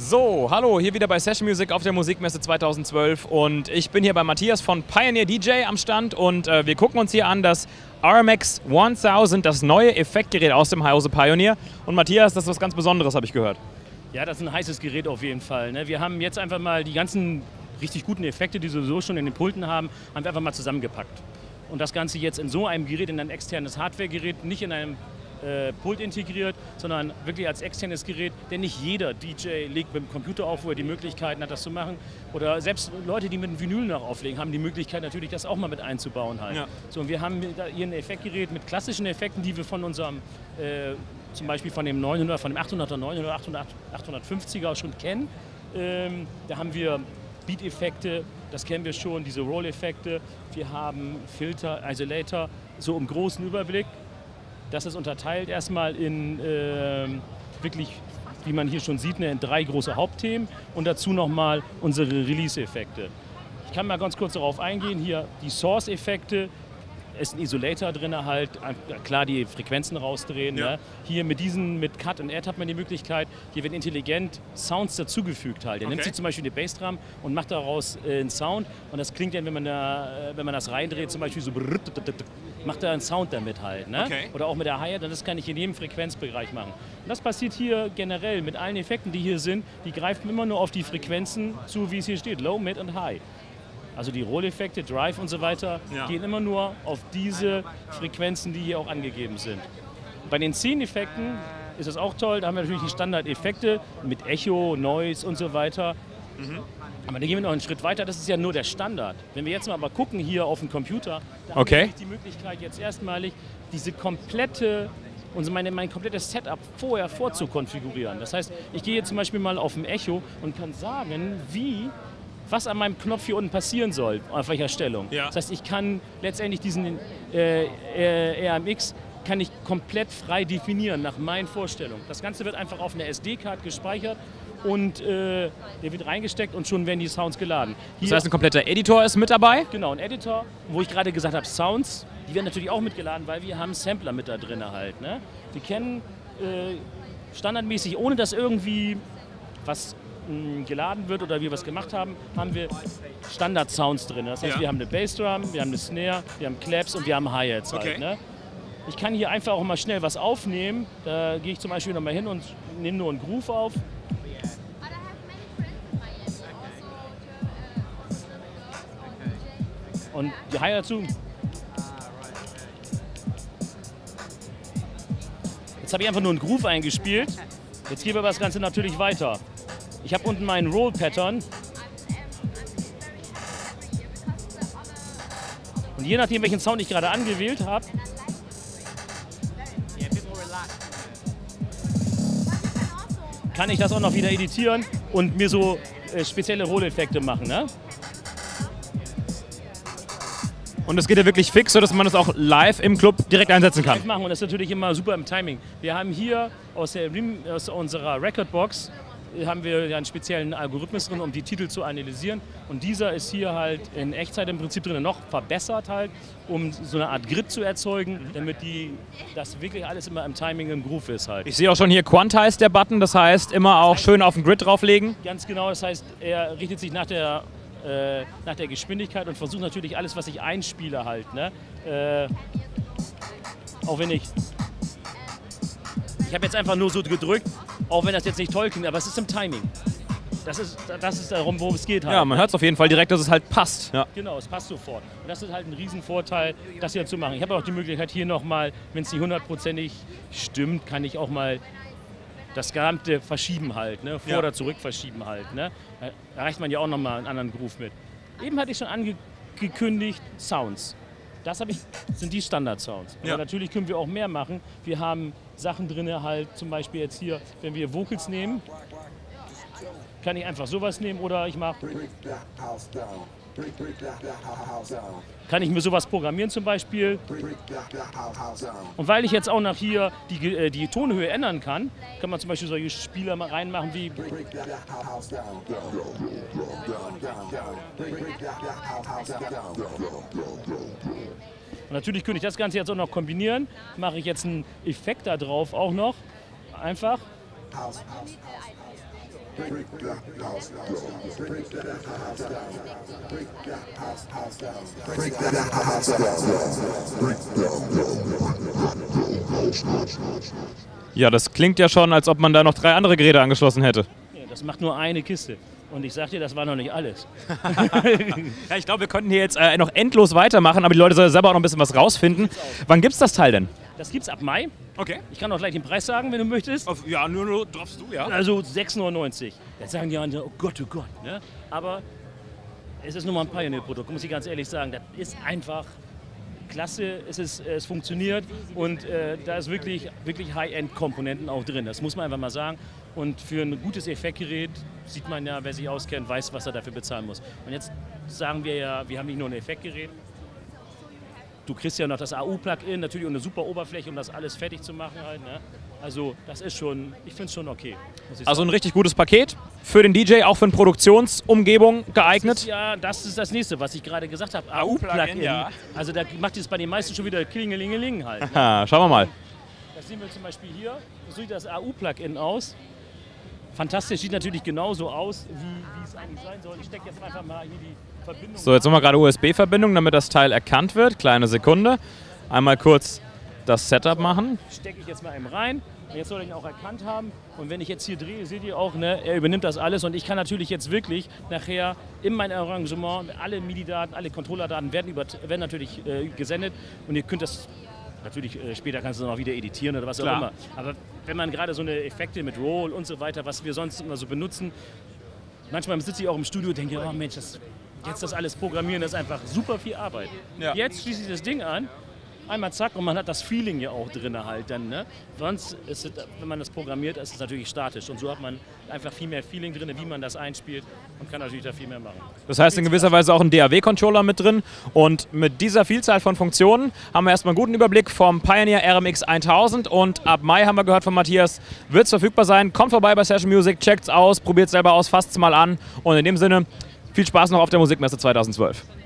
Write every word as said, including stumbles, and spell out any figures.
So, hallo, hier wieder bei Session Music auf der Musikmesse zweitausendzwölf und ich bin hier bei Matthias von Pioneer D J am Stand und äh, wir gucken uns hier an das R M X tausend, das neue Effektgerät aus dem Hause Pioneer. Und Matthias, das ist was ganz Besonderes, habe ich gehört. Ja, das ist ein heißes Gerät auf jeden Fall. Ne? Wir haben jetzt einfach mal die ganzen richtig guten Effekte, die wir sowieso schon in den Pulten haben, haben wir einfach mal zusammengepackt. Und das Ganze jetzt in so einem Gerät, in ein externes Hardware-Gerät, nicht in einem äh, Pult integriert, sondern wirklich als externes Gerät, denn nicht jeder D J legt mit dem Computer auf, wo er die Möglichkeiten hat, das zu machen. Oder selbst Leute, die mit dem Vinyl noch auflegen, haben die Möglichkeit natürlich, das auch mal mit einzubauen. Halt. Ja. So, und wir haben hier ein Effektgerät mit klassischen Effekten, die wir von unserem, äh, zum Beispiel von dem neunhundert, von dem achthunderter, neunhundert, achthundert, achthundertfünfziger schon kennen. Ähm, da haben wir Beat-Effekte, das kennen wir schon, diese Roll-Effekte. Wir haben Filter, Isolator, so im großen Überblick. Das ist unterteilt erstmal in äh, wirklich, wie man hier schon sieht, in drei große Hauptthemen und dazu nochmal unsere Release-Effekte. Ich kann mal ganz kurz darauf eingehen, hier die Source-Effekte. Ist ein Isolator drin, halt, klar die Frequenzen rausdrehen. Ja. Ne? Hier mit diesen, mit Cut und Add hat man die Möglichkeit, hier werden intelligent Sounds dazugefügt halt. Er okay. nimmt sich zum Beispiel eine Bassdrum und macht daraus äh, einen Sound und das klingt dann, wenn man, da, wenn man das reindreht, zum Beispiel so, macht er einen Sound damit halt. Ne? Okay. Oder auch mit der Hi-Hat, und das kann ich in jedem Frequenzbereich machen. Und das passiert hier generell mit allen Effekten, die hier sind, die greifen immer nur auf die Frequenzen zu, wie es hier steht, Low, Mid und High. Also die Roll-Effekte, Drive und so weiter, ja. gehen immer nur auf diese Frequenzen, die hier auch angegeben sind. Bei den Szeneneffekten ist das auch toll, da haben wir natürlich die Standardeffekte mit Echo, Noise und so weiter. Mhm. Aber da gehen wir noch einen Schritt weiter, das ist ja nur der Standard. Wenn wir jetzt mal aber gucken hier auf dem Computer, da okay. haben wir die Möglichkeit jetzt erstmalig diese komplette, und meine, mein komplettes Setup vorher vorzukonfigurieren. Das heißt, ich gehe jetzt zum Beispiel mal auf ein Echo und kann sagen, wie was an meinem Knopf hier unten passieren soll, auf welcher Stellung. Ja. Das heißt, ich kann letztendlich diesen äh, R M X kann ich komplett frei definieren nach meinen Vorstellungen. Das Ganze wird einfach auf einer S D-Card gespeichert und äh, der wird reingesteckt und schon werden die Sounds geladen. Hier, das heißt, ein kompletter Editor ist mit dabei? Genau, ein Editor, wo ich gerade gesagt habe, Sounds, die werden natürlich auch mitgeladen, weil wir haben Sampler mit da drin halt. Ne? Wir kennen äh, standardmäßig, ohne dass irgendwie was geladen wird oder wir was gemacht haben, haben wir Standard-Sounds drin. Das heißt, ja. wir haben eine Bassdrum, wir haben eine Snare, wir haben Claps und wir haben Hi-Hats. Okay. Halt, ne? Ich kann hier einfach auch mal schnell was aufnehmen. Da gehe ich zum Beispiel noch mal hin und nehme nur einen Groove auf. Und die Hi dazu. Jetzt habe ich einfach nur einen Groove eingespielt. Jetzt gehen wir das Ganze natürlich weiter. Ich habe unten meinen Roll-Pattern. Und je nachdem, welchen Sound ich gerade angewählt habe, kann ich das auch noch wieder editieren und mir so äh, spezielle Roll-Effekte machen. Ne? Und es geht ja wirklich fix, sodass man das auch live im Club direkt einsetzen kann. Live machen, und das ist natürlich immer super im Timing. Wir haben hier aus, der, aus unserer Recordbox haben wir einen speziellen Algorithmus drin, um die Titel zu analysieren. Und dieser ist hier halt in Echtzeit im Prinzip drin, noch verbessert halt, um so eine Art Grid zu erzeugen, damit die, das wirklich alles immer im Timing, im Groove ist halt. Ich sehe auch schon hier Quantize, der Button, das heißt immer auch schön auf den Grid drauflegen. Ganz genau, das heißt, er richtet sich nach der, äh, nach der Geschwindigkeit und versucht natürlich alles, was ich einspiele halt. Ne? Äh, auch wenn ich... Ich habe jetzt einfach nur so gedrückt, auch wenn das jetzt nicht toll klingt, aber es ist im Timing. Das ist, das ist darum, worum es geht halt. Ja, man hört es auf jeden Fall direkt, dass es halt passt. Ja. Genau, es passt sofort. Und das ist halt ein Riesenvorteil, das hier zu machen. Ich habe auch die Möglichkeit hier nochmal, wenn es nicht hundertprozentig stimmt, kann ich auch mal das Gesamte verschieben halt, ne? Vor- ja. oder zurück verschieben halt. Ne? Da erreicht man ja auch nochmal einen anderen Groove mit. Eben hatte ich schon angekündigt, Sounds. Das ich, sind die Standard-Sounds. Ja. Aber natürlich können wir auch mehr machen. Wir haben Sachen drin, halt zum Beispiel jetzt hier, wenn wir Vocals nehmen, kann ich einfach sowas nehmen oder ich mache... Kann ich mir sowas programmieren zum Beispiel. Und weil ich jetzt auch nach hier die, die Tonhöhe ändern kann, kann man zum Beispiel solche Spieler mal reinmachen wie... Und natürlich könnte ich das Ganze jetzt auch noch kombinieren. Mache ich jetzt einen Effekt da drauf auch noch. Einfach. Ja, das klingt ja schon, als ob man da noch drei andere Geräte angeschlossen hätte. Ja, das macht nur eine Kiste. Und ich sag dir, das war noch nicht alles. Ja, ich glaube, wir könnten hier jetzt äh, noch endlos weitermachen, aber die Leute sollen selber auch noch ein bisschen was rausfinden. Wann gibt's das Teil denn? Das gibt's ab Mai. Okay. Ich kann auch gleich den Preis sagen, wenn du möchtest. Auf, ja, nur, nur droppst du, ja. Also sechs neunundneunzig. Jetzt sagen die anderen, oh Gott, oh Gott. Ne? Aber es ist nur mal ein Pioneer-Produkt, muss ich ganz ehrlich sagen. Das ist einfach klasse, es, ist, es funktioniert und äh, da ist wirklich, wirklich High-End-Komponenten auch drin. Das muss man einfach mal sagen. Und für ein gutes Effektgerät sieht man ja, wer sich auskennt, weiß, was er dafür bezahlen muss. Und jetzt sagen wir ja, wir haben nicht nur ein Effektgerät. Du kriegst ja noch das A U-Plugin, natürlich und eine super Oberfläche, um das alles fertig zu machen halt. Ne? Also das ist schon, ich finde es schon okay. Also ein richtig gutes Paket für den D J, auch für eine Produktionsumgebung geeignet? Das ist, ja, das ist das nächste, was ich gerade gesagt habe. A U-Plugin, ja. Also da macht es bei den meisten schon wieder Klingelingeling halt. Ne? Aha, schauen wir mal. Das sehen wir zum Beispiel hier. So sieht das A U-Plugin aus. Fantastisch, sieht natürlich genauso aus, wie, wie es eigentlich sein soll. Ich stecke jetzt einfach mal hier die Verbindung. So, jetzt haben wir gerade U S B-Verbindung, damit das Teil erkannt wird. Kleine Sekunde. Einmal kurz das Setup machen. Stecke ich jetzt mal eben rein. Jetzt soll ich ihn auch erkannt haben. Und wenn ich jetzt hier drehe, seht ihr auch, ne, er übernimmt das alles. Und ich kann natürlich jetzt wirklich nachher in mein Arrangement, alle MIDI-Daten, alle Controller-Daten werden, über, werden natürlich äh, gesendet. Und ihr könnt das natürlich, äh, später kannst du es noch wieder editieren oder was Klar. auch immer. Aber wenn man gerade so eine Effekte mit Roll und so weiter, was wir sonst immer so benutzen, manchmal sitze ich auch im Studio und denke, oh Mensch, das, jetzt das alles programmieren, das ist einfach super viel Arbeit. Ja. Jetzt schließe ich das Ding an, einmal zack und man hat das Feeling ja auch drin halt dann. Ne? Sonst ist es, wenn man das programmiert, ist es natürlich statisch und so hat man einfach viel mehr Feeling drin, wie man das einspielt und kann natürlich da viel mehr machen. Das heißt in gewisser Weise auch ein D A W-Controller mit drin und mit dieser Vielzahl von Funktionen haben wir erstmal einen guten Überblick vom Pioneer R M X tausend und ab Mai, haben wir gehört von Matthias, wird es verfügbar sein. Kommt vorbei bei Session Music, checkt's aus, probiert es selber aus, fasst es mal an und in dem Sinne viel Spaß noch auf der Musikmesse zweitausendzwölf.